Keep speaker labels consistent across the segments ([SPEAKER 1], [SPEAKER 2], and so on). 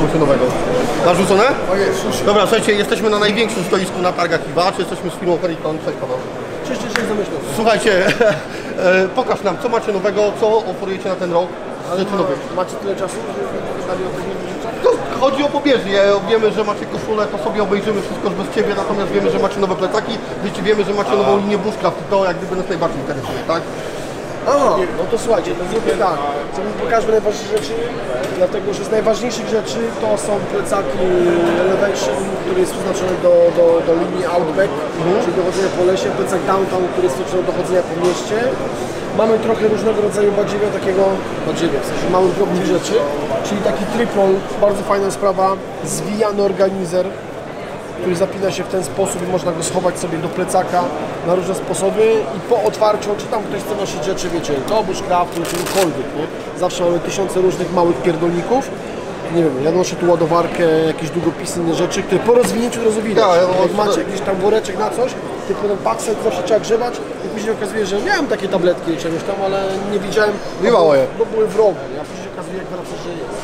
[SPEAKER 1] maszynowego. Narzucone?
[SPEAKER 2] O jest, już.
[SPEAKER 1] Dobra, słuchajcie, jesteśmy na największym stoisku na targach IWA, czy jesteśmy z firmą Herikon. Cześć Paweł.
[SPEAKER 2] Cześć, zamyślę.
[SPEAKER 1] Słuchajcie, pokaż nam, co macie nowego, co oferujecie na ten rok, rzeczy nowych.
[SPEAKER 2] Macie tyle czasu, że pytali o pewne rzeczy?
[SPEAKER 1] To chodzi o pobieżnie, wiemy, że macie koszulę, to sobie obejrzymy wszystko bez Ciebie, natomiast wiemy, że macie nowe plecaki, wiemy, że macie nową linię bushcraft i to jak gdyby nas najbardziej interesuje, tak?
[SPEAKER 2] Aha, no to słuchajcie, to zróbmy tak. Pokażmy najważniejsze rzeczy, dlatego że z najważniejszych rzeczy to są plecaki Elevation, który jest przeznaczony do linii Outback, czyli dochodzenia po lesie, plecak Downtown, który jest przeznaczony do chodzenia po mieście. Mamy trochę różnego rodzaju badziewia, w sensie małych, drobnych rzeczy, czyli taki triple, bardzo fajna sprawa, zwijany organizer, który zapina się w ten sposób i można go schować sobie do plecaka na różne sposoby i po otwarciu, czy tam ktoś chce nosić rzeczy, wiecie, do bushcraftu, czy czegokolwiek, nie? Zawsze mamy tysiące różnych małych pierdolników. Nie wiem, ja noszę tu ładowarkę, jakieś długopisy, inne rzeczy, które po rozwinięciu od razu widać. Jak macie jakiś tam woreczek na coś, typu ten paksel, zawsze trzeba grzebać i później okazuje, że miałem takie tabletki czegoś tam, ale nie widziałem, bo były w rogu, a później okazuje, jak wraca, że jest.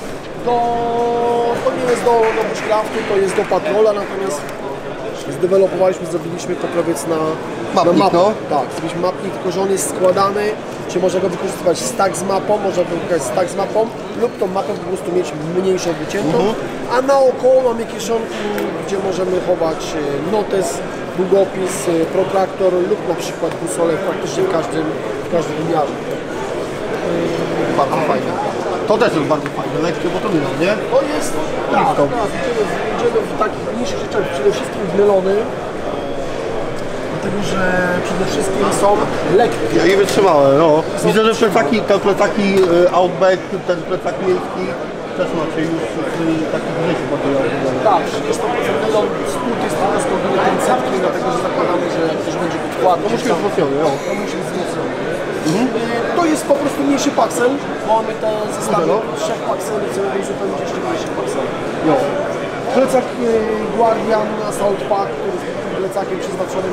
[SPEAKER 2] To nie jest do bushcraftu, to jest do patrola, natomiast zdewelopowaliśmy, zrobiliśmy poprawiec na mapę.
[SPEAKER 1] No.
[SPEAKER 2] Tak, zrobiliśmy mapnik, tylko że on jest składany, czy można go wykorzystywać stack z mapą, można wykorzystać stack z mapą lub tą mapę po prostu mieć mniejszą, wyciętą, a naokoło mamy kieszonki, gdzie możemy chować notes, długopis, protraktor lub na przykład busolę praktycznie w każdym wymiarze.
[SPEAKER 1] Bardzo fajne. To też jest bardzo fajne, lekkie, bo to nie nie?
[SPEAKER 2] To jest, tak, idziemy w takich mniejszych rzeczach, przede wszystkim w melony, dlatego że przede wszystkim są lekkie.
[SPEAKER 1] Ja je wytrzymałem, no. Widzę, że te plecaki Outback, ten plecak miejski też macie już taki mniejszy materiał.
[SPEAKER 2] Tak, 30% melon, spód jest trochę skądany ten cepki, dlatego że zakładamy, że jak ktoś będzie podkładał,
[SPEAKER 1] To musi być wzmocniony, no.
[SPEAKER 2] To musi być wzmocniony. To jest po prostu mniejszy paksel, bo mamy te zestawy trzech pakseli, co robią zupełnie jeszcze mniejszy paksel. Plecak Guardian Assault Pack, który jest plecakiem przeznaczonym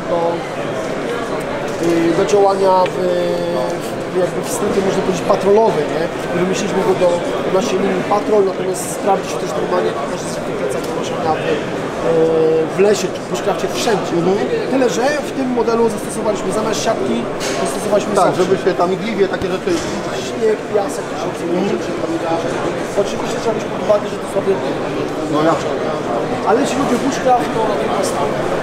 [SPEAKER 2] do działania jakby w strefie, można powiedzieć, patrolowej, nie? Wymyśliliśmy go do naszej linii patrol, natomiast sprawdzić też normalnie też jest w tych plecach do noszenia w lesie czy w bushcrafcie wszędzie. Tyle, że w tym modelu zastosowaliśmy zamiast siatki, zastosowaliśmy
[SPEAKER 1] tak, żeby się tam igliwie takie rzeczy...
[SPEAKER 2] Śnieg, piasek, rzeczy. Oczywiście trzeba mieć pod uwagę, że to sobie...
[SPEAKER 1] No jasne.
[SPEAKER 2] Ale jeśli chodzi o bushcraft, to natomiast...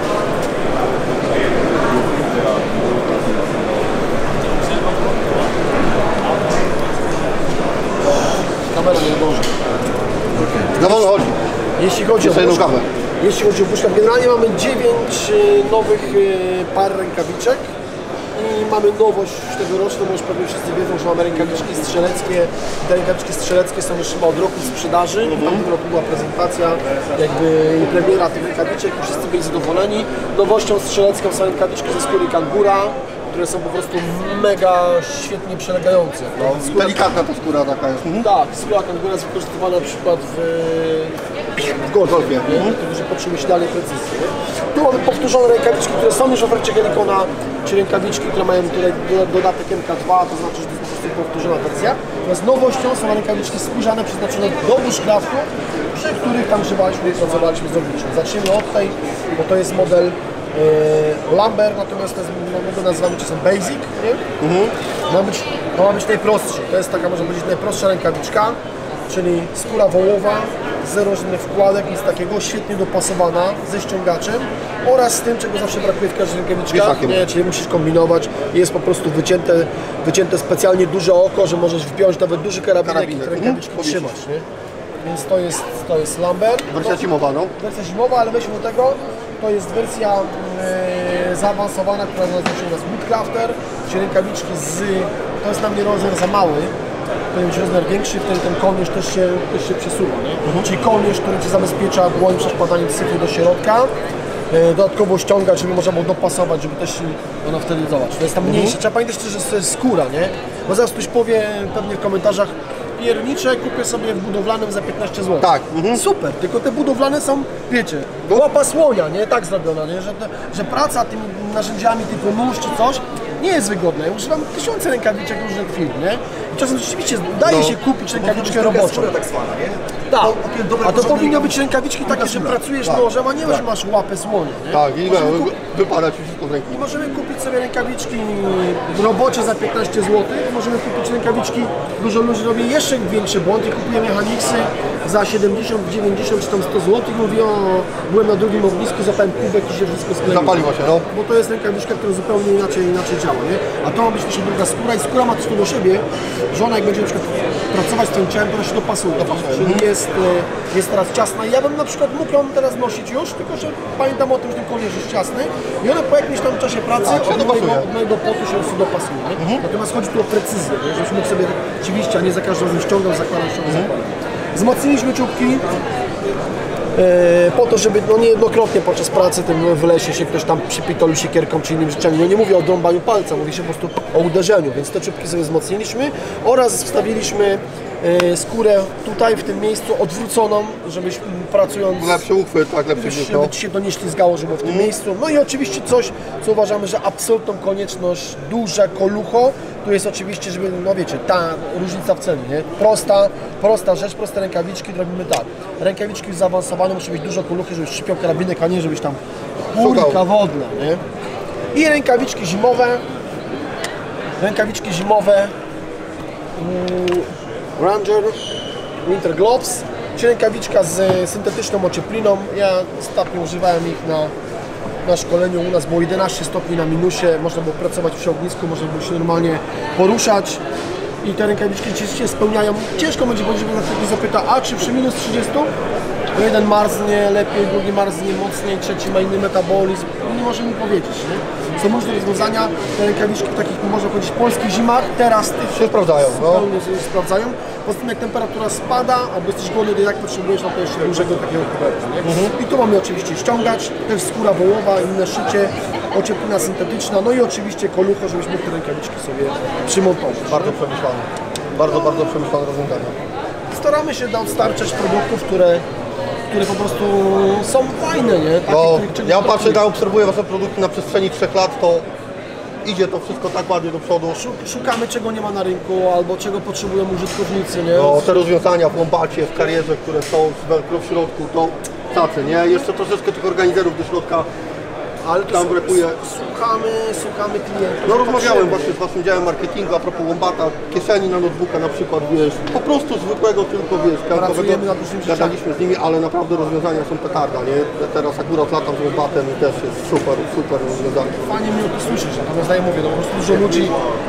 [SPEAKER 2] Kamera nie dąży.
[SPEAKER 1] No wolno chodzi.
[SPEAKER 2] Jeśli chodzi o bushcraft, generalnie mamy 9 nowych par rękawiczek i mamy nowość tegoroczną, bo już pewnie wszyscy wiedzą, że mamy rękawiczki strzeleckie. Te rękawiczki strzeleckie są już chyba od roku w sprzedaży. W tamtym roku była prezentacja jakby premiera tych rękawiczek i wszyscy byli zadowoleni. Nowością strzelecką są rękawiczki ze skóry kangura, które są po prostu mega świetnie przelegające.
[SPEAKER 1] No, delikatna ta skóra taka jest.
[SPEAKER 2] Tak, skóra kangura jest wykorzystywana na przykład w golfie, dlatego że potrzebujemy idealnej precyzji. Tu mamy powtórzone rękawiczki, które są już w ofercie Herikona, czy rękawiczki, które mają tutaj dodatek MK2, to znaczy, że to jest po prostu powtórzona wersja. Natomiast nowością są rękawiczki skórzane przeznaczone do bushcraftu, przy których tam grzebaliśmy i pracowaliśmy z obliczem. Zaczniemy od tej, bo to jest model Lumber, natomiast my go nazywamy czasem Basic, nie? Ma być najprostszy. To jest taka, można powiedzieć, najprostsza rękawiczka, czyli skóra wołowa, zero żadnych wkładek, nic takiego, świetnie dopasowana, ze ściągaczem oraz z tym, czego zawsze brakuje w każdej rękawiczkach, czyli musisz kombinować, jest po prostu wycięte specjalnie duże oko, że możesz wpiąć nawet duży karabinek i te rękawiczki trzymać, nie? Więc to jest Lumber.
[SPEAKER 1] Wersja zimowa, no?
[SPEAKER 2] Wersja zimowa, ale weźmy do tego, to jest wersja zaawansowana, która nazywa się Woodcrafter, czyli rękawiczki to jest na mnie rozmiar za mały, powinien być rozmiar większy, wtedy ten kołnierz też się przesuwa, nie? Czyli kołnierz, który Cię zabezpiecza dłoń przed wpadaniem syfu do środka, dodatkowo ściąga, żeby można było dopasować, żeby też ona wtedy, zobacz, to jest tam mniejsze. Trzeba pamiętać też, że to jest skóra, nie? Bo zaraz ktoś powie pewnie w komentarzach, piernicze kupię sobie w budowlanym za 15 zł.
[SPEAKER 1] Tak.
[SPEAKER 2] Super, tylko te budowlane są, wiecie, łapa słonia, nie? Tak zrobiona, nie? Że praca tymi narzędziami typu nóż czy coś nie jest wygodna. Ja używam tysiące rękawiczek różnych firm, nie? I czasem rzeczywiście udaje się kupić rękawiczkę roboczą.
[SPEAKER 3] tak zwana, nie?
[SPEAKER 2] Tak,
[SPEAKER 3] dobre
[SPEAKER 2] a to
[SPEAKER 3] porządne
[SPEAKER 2] powinny być rękawiczki takie, że pracujesz nożem, a nie że masz łapę słonia, nie?
[SPEAKER 1] Tak, i
[SPEAKER 2] Możemy
[SPEAKER 1] wypada ci wszystko z ręki.
[SPEAKER 2] I możemy kupić sobie rękawiczki robocze za 15 zł, możemy kupić rękawiczki, dużo ludzi robi jeszcze większy błąd i kupuje Mechanicsy za 70, 90 czy tam 100 zł i mówi, o, byłem na drugim ognisku, zapałem kubek i się wszystko skleiło.
[SPEAKER 1] Zapaliło się, no.
[SPEAKER 2] Bo to jest rękawiczka, która zupełnie inaczej działa, nie? A to ma być jeszcze druga skóra i skóra ma też to do siebie, że ona jak będzie na przykład pracować z tym ciałem, to ona się dopasuje. Czyli jest teraz ciasna i ja bym na przykład mógł ją teraz nosić już, tylko że pamiętam o tym, że ten kołnierz jest ciasny i ona po jakimś tam czasie pracy od mojego potu się już dopasuje. Nie? Natomiast chodzi tu o precyzję, nie? Żebyś mógł sobie rzeczywiście, a nie za każdym razem ściągał, zakładał. Wzmocniliśmy czubki po to, żeby niejednokrotnie podczas pracy tym w lesie się ktoś tam przypitolił siekierką czy innymi rzeczami. No nie mówię o drąbaniu palca, mówi się po prostu o uderzeniu, więc te czubki sobie wzmocniliśmy oraz wstawiliśmy skórę tutaj w tym miejscu odwróconą, żebyś pracując
[SPEAKER 1] Lepszy uchwyt, tak, lepszy grzych,
[SPEAKER 2] żeby ci się to nie ślizgało, żeby w tym miejscu. No i oczywiście coś, co uważamy, że absolutną konieczność, duże kolucho, tu jest oczywiście, żeby, no wiecie, ta różnica w cenie, nie? Prosta rzecz, proste rękawiczki, robimy tak. Rękawiczki zaawansowane, musi być dużo koluchy, żebyś szczypiał karabinek, a nie żebyś tam kulka wodna, nie? I rękawiczki zimowe, Ranger Winter Gloves, czyli rękawiczka z syntetyczną ociepliną. Ja ostatnio używałem ich na szkoleniu, u nas było 11 stopni na minusie, można było pracować przy ognisku, można było się normalnie poruszać i te rękawiczki się spełniają. Ciężko będzie powiedzieć, że ktoś zapyta, a czy przy minus 30? To jeden marznie lepiej, drugi marznie mocniej, trzeci ma inny metabolizm, nie może mi powiedzieć, nie? Są różne rozwiązania, te rękawiczki w takich, można powiedzieć, polskich zimach, teraz
[SPEAKER 1] się sprawdzają,
[SPEAKER 2] zupełnie się sprawdzają. Poza tym jak temperatura spada, albo jesteś głodny, to jak potrzebujesz, no to jeszcze dużego takiego kuberta, nie? I tu mamy oczywiście ściągacz, też skóra wołowa, inne szycie, ocieplina syntetyczna, no i oczywiście kolucho, żebyśmy te rękawiczki sobie przymontować.
[SPEAKER 1] Bardzo przemyślane. Bardzo przemyślane rozwiązania.
[SPEAKER 2] Staramy się dostarczać produktów, które po prostu są fajne, nie? Takie,
[SPEAKER 1] No, ja
[SPEAKER 2] patrzę,
[SPEAKER 1] obserwuję wasze produkty na przestrzeni 3 lat, to idzie to wszystko tak ładnie do przodu.
[SPEAKER 2] Szukamy czego nie ma na rynku, albo czego potrzebują użytkownicy, nie?
[SPEAKER 1] No, te rozwiązania w Lombacie, w karierze, które są z Velcro w środku, to tacy, nie? Jeszcze troszeczkę tych organizerów do środka,
[SPEAKER 2] ale
[SPEAKER 1] tam brakuje.
[SPEAKER 2] Słuchamy klientów.
[SPEAKER 1] No rozmawiałem właśnie z waszym działem marketingu a propos Lombata, kieszeni na notebooka na przykład, wiesz, po prostu zwykłego tylko, wiesz,
[SPEAKER 2] Pracujemy nad różnymi rzeczami.
[SPEAKER 1] gadaliśmy z nimi, ale naprawdę rozwiązania są petarda, nie? Teraz akurat latam z Lombatem i też jest super rozwiązanie.
[SPEAKER 2] Fajnie mi o to słyszeć, natomiast ja mówię, no po prostu dużo ludzi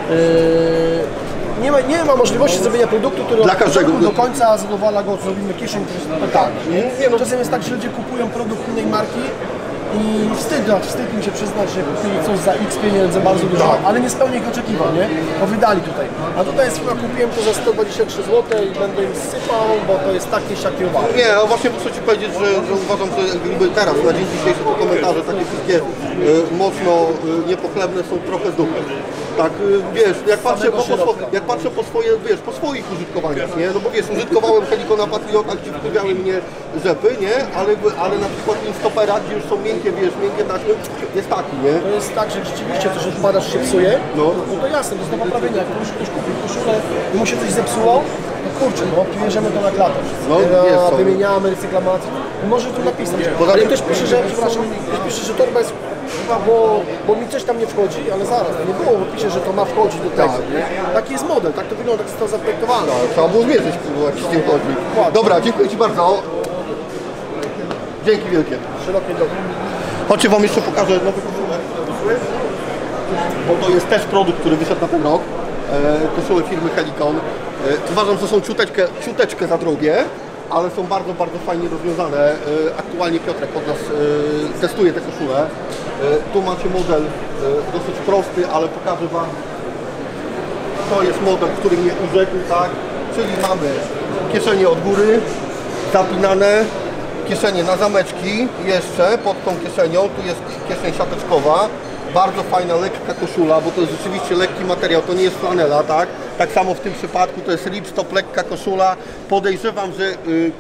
[SPEAKER 2] nie ma możliwości zrobienia produktu, który
[SPEAKER 1] Dla każdego
[SPEAKER 2] do końca zadowala go, zrobimy kieszeń, który jest petarda. Czasem jest tak, że ludzie kupują produkt innej marki i wstyd mi się przyznać, że kupili coś za x pieniędzy bardzo dużo, ale nie spełnia ich oczekiwań, nie? Bo wydali tutaj. A tutaj jest chyba kupiłem to za 123 zł i będę im sypał, bo to jest takie siakie uwagi.
[SPEAKER 1] Nie, no właśnie muszę ci powiedzieć, że uważam, że jakby teraz, na dzień dzisiejszy te komentarze takie wszystkie mocno niepochlebne są trochę z dupy. Tak, wiesz, jak patrzę po swoje, wiesz, po swoich użytkowaniach, nie? No bo wiesz, użytkowałem Helikona Patriota, gdzie wpływały mnie rzepy, nie? Ale na przykład Instapera, gdzie już są miękkie taśmy, jest taki, nie?
[SPEAKER 2] To jest tak, że rzeczywiście coś odpadasz, się psuje, no to jasne, to jest do poprawienia. Jak ktoś kupił koszulę i mu się coś zepsuło, to kurczę, no bierzemy to na klatę.
[SPEAKER 1] No,
[SPEAKER 2] wymieniamy, recyklamację. Może tu napisać. Ale ktoś pisze, że, przepraszam, ktoś pisze, że torba jest chyba, bo mi coś tam nie wchodzi, ale zaraz, nie było, bo pisze, że to ma wchodzić do tego. Tak. Taki jest model, tak to wygląda, tak jest to zaprojektowane.
[SPEAKER 1] Trzeba było zmierzyć, jak się z tym chodzi. Dobra, dziękuję ci bardzo. Dzięki wielkie.
[SPEAKER 2] Szerokie drogi.
[SPEAKER 1] Chodźcie wam jeszcze pokażę nowy koszulek, bo to jest też produkt, który wyszedł na ten rok. Koszule firmy Helikon. Uważam, że są ciuteczkę za drogie, ale są bardzo fajnie rozwiązane. Aktualnie Piotrek od nas testuje te koszule. Tu macie model dosyć prosty, ale pokażę wam. To jest model, który mnie urzekł, tak? Czyli mamy kieszenie od góry, zapinane, kieszenie na zameczki jeszcze pod tą kieszenią, tu jest kieszeń siateczkowa. Bardzo fajna, lekka koszula, bo to jest rzeczywiście lekki materiał, to nie jest flanela, tak? Tak samo w tym przypadku to jest ripstop, lekka koszula. Podejrzewam, że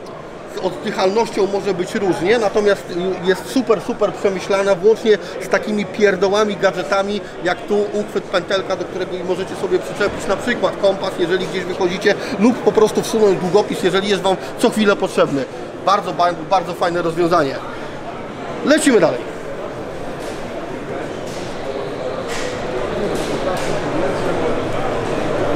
[SPEAKER 1] z oddychalnością może być różnie, natomiast jest super przemyślana, włącznie z takimi pierdołami, gadżetami, jak tu uchwyt pętelka, do którego możecie sobie przyczepić na przykład kompas, jeżeli gdzieś wychodzicie, lub po prostu wsunąć długopis, jeżeli jest Wam co chwilę potrzebny. Bardzo fajne rozwiązanie. Lecimy dalej.